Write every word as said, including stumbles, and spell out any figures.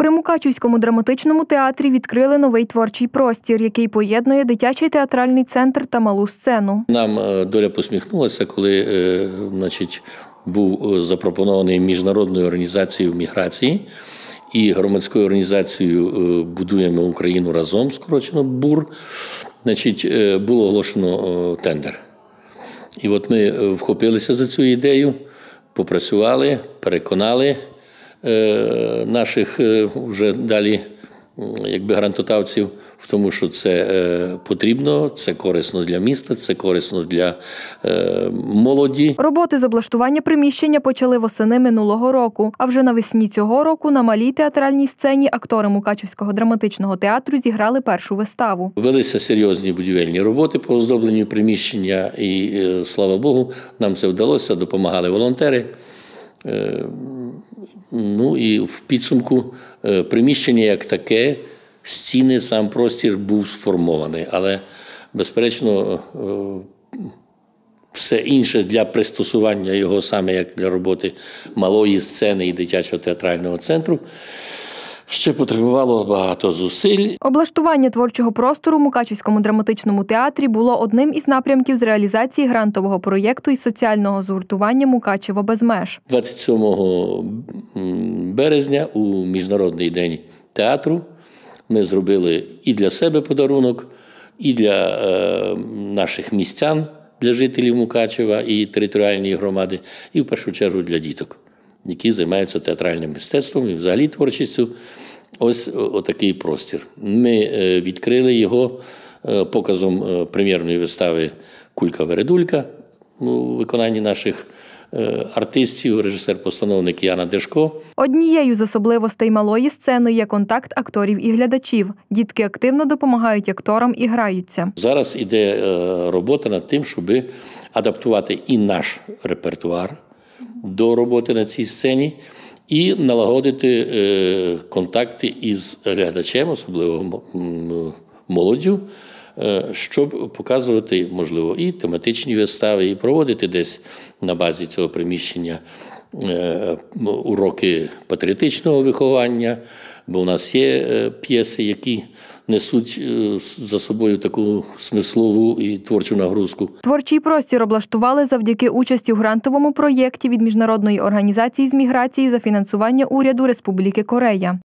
При Мукачівському драматичному театрі відкрили новий творчий простір, який поєднує дитячий театральний центр та малу сцену. Нам доля посміхнулася, коли значить, був запропонований Міжнародною організацією міграції і громадською організацією «Будуємо Україну разом», скорочено БУР, значить, було оголошено тендер. І от ми вхопилися за цю ідею, попрацювали, переконали наших вже далі якби грантодавців в тому, що це потрібно, це корисно для міста, це корисно для молоді. Роботи з облаштування приміщення почали восени минулого року, а вже навесні цього року на малій театральній сцені актори Мукачівського драматичного театру зіграли першу виставу. Велися серйозні будівельні роботи по оздобленню приміщення і, слава Богу, нам це вдалося, допомагали волонтери. Ну і в підсумку приміщення як таке, стіни, сам простір був сформований. Але, безперечно, все інше для пристосування його, саме як для роботи малої сцени і дитячого театрального центру, ще потребувало багато зусиль. Облаштування творчого простору в Мукачівському драматичному театрі було одним із напрямків з реалізації грантового проєкту із соціального згуртування «Мукачево без меж». двадцять сьомого березня у Міжнародний день театру ми зробили і для себе подарунок, і для е, наших містян, для жителів Мукачева і територіальної громади, і в першу чергу для діток, які займаються театральним мистецтвом і взагалі творчістю. Ось отакий простір. Ми відкрили його показом прем'єрної вистави «Кулька-вередулька» у виконанні наших артистів, режисер-постановник Яна Дешко. Однією з особливостей малої сцени є контакт акторів і глядачів. Дітки активно допомагають акторам і граються. Зараз іде робота над тим, щоб адаптувати і наш репертуар до роботи на цій сцені і налагодити е, контакти із глядачем, особливо молоддю, е, щоб показувати, можливо, і тематичні вистави, і проводити десь на базі цього приміщення е, уроки патріотичного виховання, бо у нас є е, п'єси, які несуть за собою таку смислову і творчу нагрузку. Творчий простір облаштували завдяки участі в грантовому проєкті від Міжнародної організації з міграції за фінансування уряду Республіки Корея.